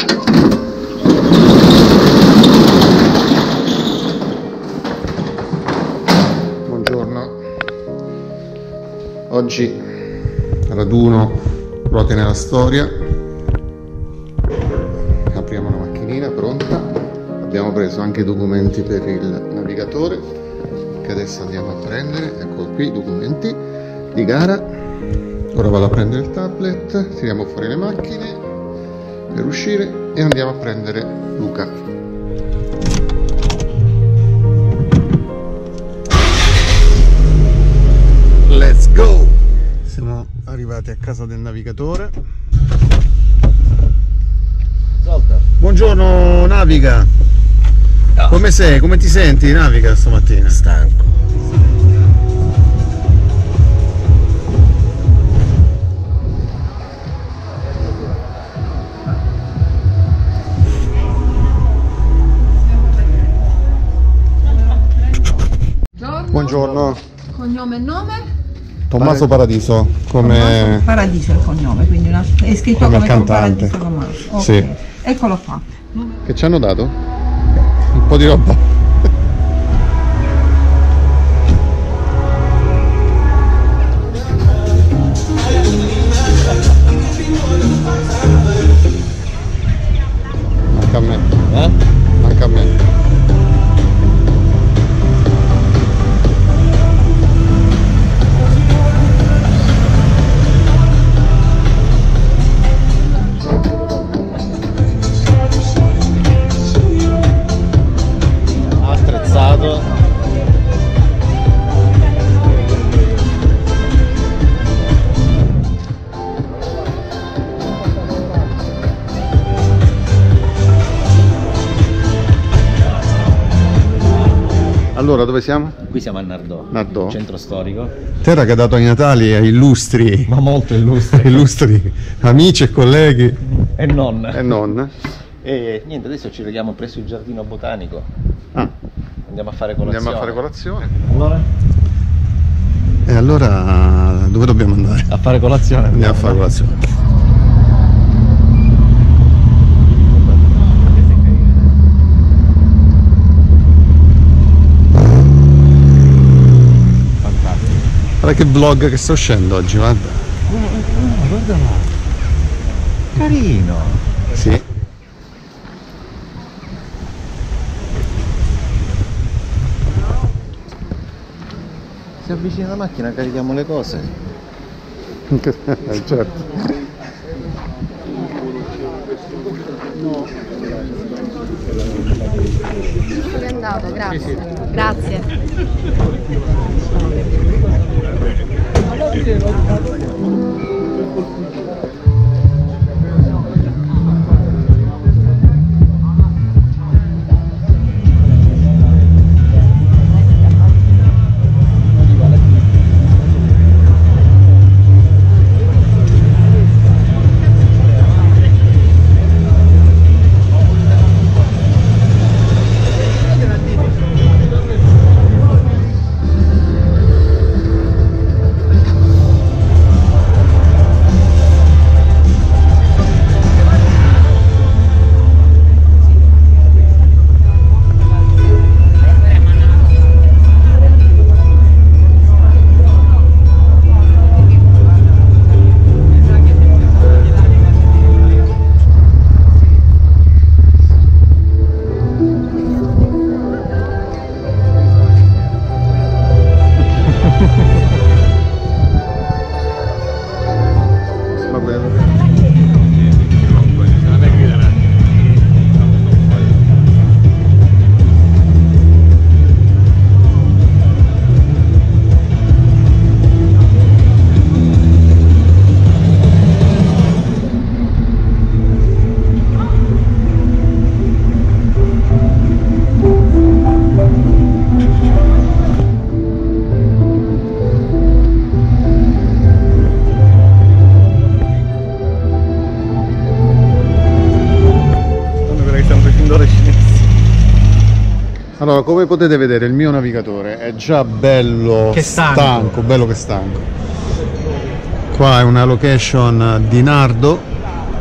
Oggi raduno ruote nella storia. Apriamo la macchinina pronta. Abbiamo preso anche i documenti per il navigatore che adesso andiamo a prendere. Ecco qui i documenti di gara. Ora vado a prendere il tablet, tiriamo fuori le macchine per uscire e andiamo a prendere Luca. Let's go! Siamo arrivati a casa del navigatore. Buongiorno Naviga! No. Come sei? Come ti senti Naviga stamattina? Stanco. Buongiorno. Cognome e nome? Tommaso Paradiso, come Paradiso è il cognome, quindi è scritto come come cantante. Paradiso Tommaso. Ok, Sì. eccolo qua. Che ci hanno dato? Un po' di roba. Manca a me. Manca a me. Allora, dove siamo? Qui siamo a Nardò, Nardò. centro storico. Terra che ha dato ai Natali a illustri, Ma molto illustre. illustri amici e colleghi E non. e non. E niente, adesso ci vediamo presso il giardino botanico. Ah, Andiamo a fare colazione. andiamo a fare colazione. Allora? E allora dove dobbiamo andare? A fare colazione. Andiamo a fare colazione. Guarda che vlog che sto uscendo oggi, guarda. Guarda là. Carino. Sì. Si avvicina la macchina, carichiamo le cose. Certo. È andato, grazie. Grazie. Allora, come potete vedere il mio navigatore è già bello stanco, bello che stanco. Qua è una location di Nardo,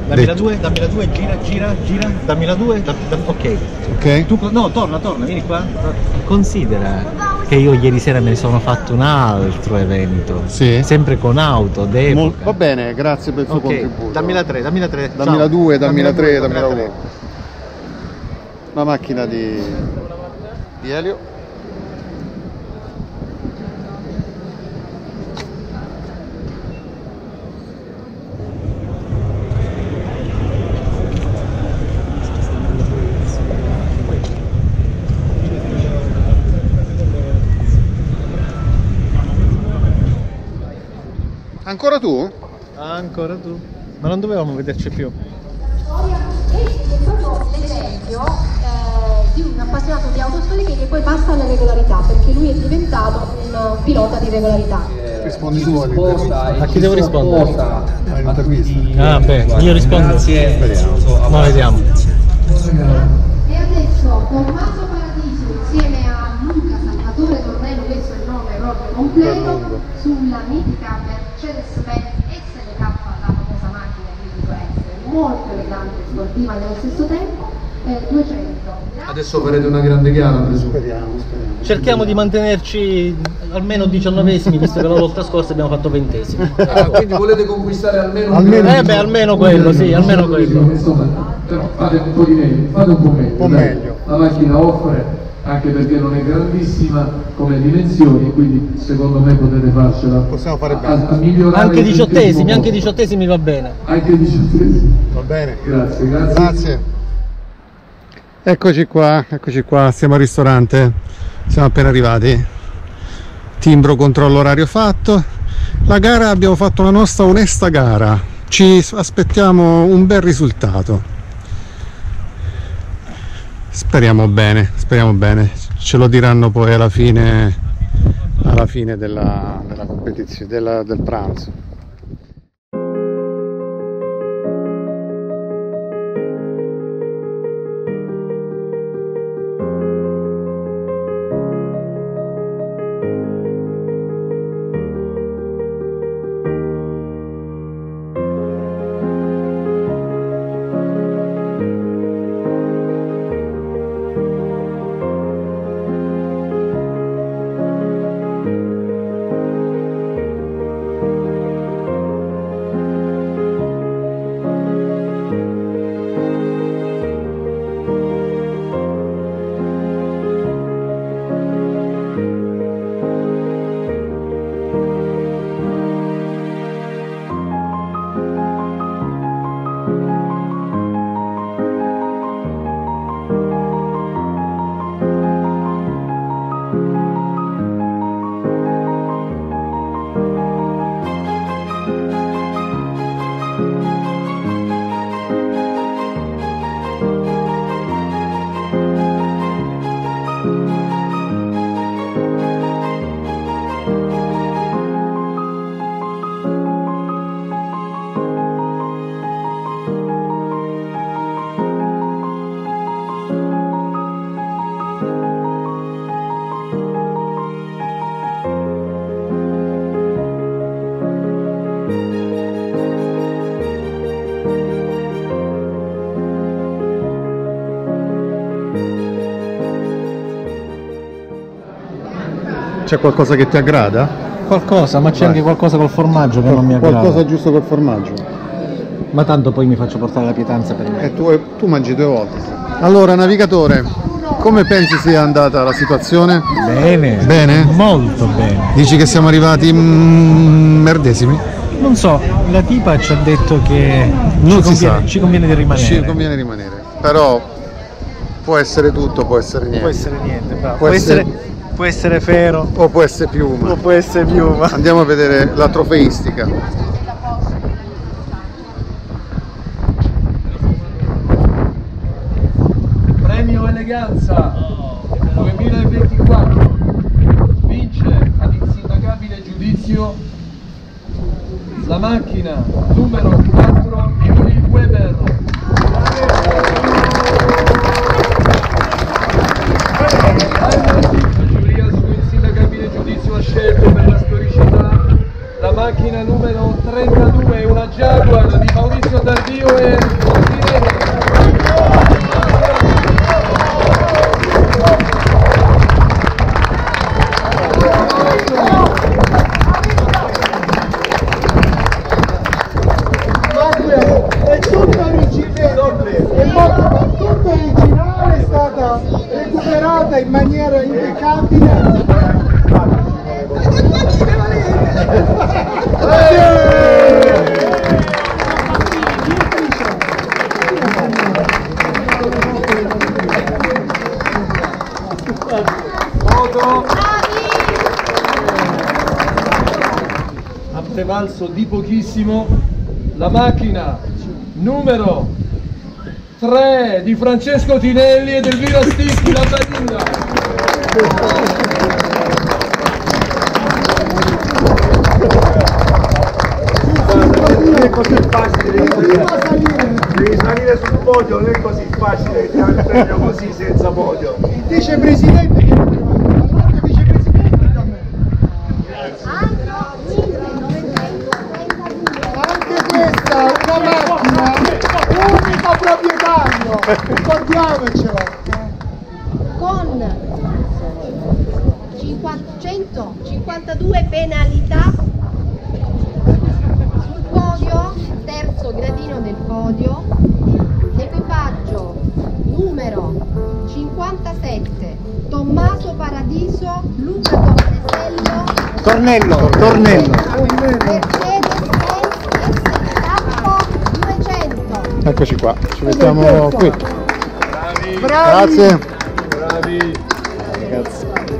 Dammi la 2, gira, dammi la 2, ok. Ok. Tu, no, torna, vieni qua. Considera che io ieri sera me ne sono fatto un altro evento. Sì. Sempre con auto, d'epoca. Va bene, grazie per il suo contributo. Dammi la 3. Dammi la 2, dammi la 3, dammi la 1. La macchina di Elio. Ancora tu? Ancora tu? Ma non dovevamo vederci più. È proprio l'esempio di un appassionato di autostoria che poi passa alla regolarità, perché lui è diventato un pilota di regolarità. Rispondi tu a chi devo rispondere? all'intervista. Ah beh, io rispondo. Speriamo. Ma vediamo. E adesso Tommaso Paradiso insieme a Luca Salvatore Tornello, questo è il nome proprio completo, sulla mitica Mercedes-Benz SLK, la famosa macchina che dico essere molto elegante e sportiva nello stesso tempo, 200. Adesso farete una grande gara, presumo. Speriamo. Cerchiamo di mantenerci almeno 19esimi, visto che la volta scorsa abbiamo fatto 20esimi. Ah, quindi volete conquistare almeno Almeno quello, sì, almeno quello. Insomma, però fate un po' di meglio, fate un po' meglio. Un po' meglio. La macchina offre, anche perché non è grandissima come dimensioni, quindi secondo me potete farcela. Possiamo fare bene. A migliorare Anche il 18esimi, anche posto. 18esimi va bene. Anche 18esimi. Va bene. Grazie. Eccoci qua, siamo al ristorante, siamo appena arrivati. Timbro, controllo orario fatto. La gara, abbiamo fatto la nostra onesta gara, ci aspettiamo un bel risultato. Speriamo bene, ce lo diranno poi alla fine della competizione, del pranzo. C'è qualcosa che ti aggrada? Qualcosa, ma c'è Vai. anche qualcosa col formaggio che non mi aggrada. Qualcosa giusto col formaggio? Ma tanto poi mi faccio portare la pietanza per me. E tu mangi 2 volte. Allora, navigatore, come pensi sia andata la situazione? Bene. Bene? Molto bene. Dici che siamo arrivati merdesimi? Non so, la tipa ci ha detto che Non si sa. ci conviene di rimanere. Ci conviene rimanere, però può essere tutto, può essere niente. Può essere niente, bravo. Può Può essere Fero. O può essere Piuma. O può essere Piuma. Andiamo a vedere la trofeistica. Premio Eleganza 2024 vince ad insindacabile giudizio la macchina numero 4 di Uli Weber. La giuria su insindacabile giudizio ha scelto per la storicità la macchina numero 32, una Jaguar di Maurizio Tardio e maniera impeccabile. Ha prevalso di pochissimo la macchina numero 3 di Francesco Tinelli ed Elvira Sticchi, la Badilla. Non è così facile, devi salire sul podio, non è così facile che ti dà il premio così senza podio. Il vicepresidente che non il vicepresidente da me. Anche questa è una macchina, unico proprietario, ricordiamocelo. Con 152 penalità sul podio, terzo gradino del podio, l'equipaggio numero 57, Tommaso Paradiso, Luca Tornesello, Mercedes SK 200. Eccoci qua, ci mettiamo qui. Bravi, Grazie. bravi. Ragazzi,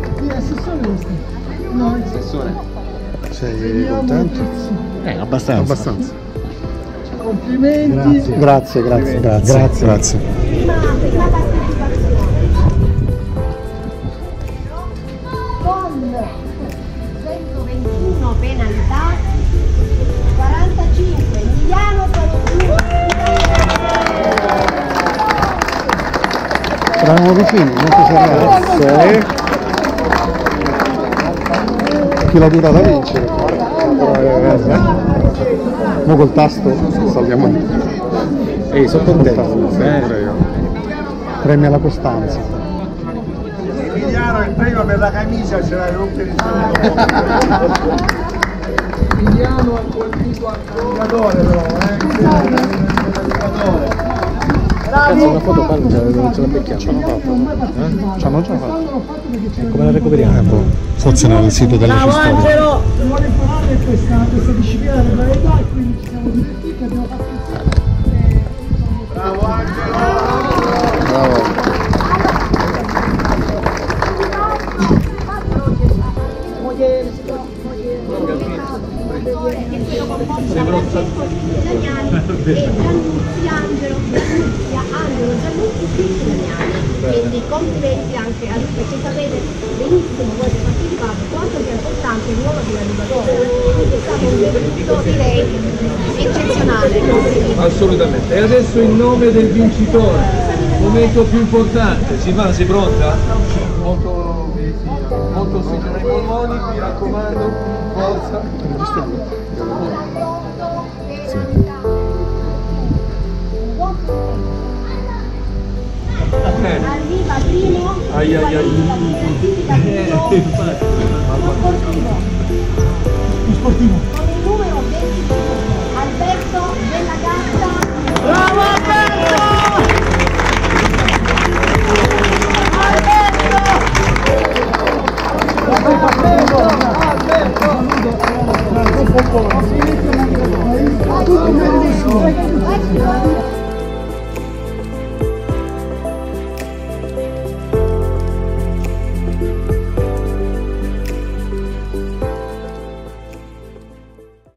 No, sei contento? Abbastanza. Abbastanza. complimenti. Grazie. Prima partecipazione. Con 121 penalità, 45 Emiliano Palomino. Eravamo vicini, molto seriamente. Chi l'ha dura da vincere? Mo col tasto salviamo. Ehi, sono contento. Premia la costanza. Emiliano il premio per la camicia ce l'hai rompere il Emiliano ha colpito anche il giocatore però, Cazzo, una foto qua non ce la becchiamo. Ci hanno già fatto. Come la recuperiamo? Forse nel sito della cistoria. vuole imparare questa disciplina della regolarità e quindi ci siamo divertiti, abbiamo fatto Bravo Angelo! Bravo. Quindi complimenti anche a lui perché sapete benissimo voi che partecipate quanto sia importante il ruolo dell'animatore, quindi è stato un evento direi eccezionale. Assolutamente. E adesso il nome del vincitore, momento più importante. Silvana, sei pronta? Molto ossigeno ai polmoni, mi raccomando, forza. Arriva primo Ai. sportivo. con il numero 22 Alberto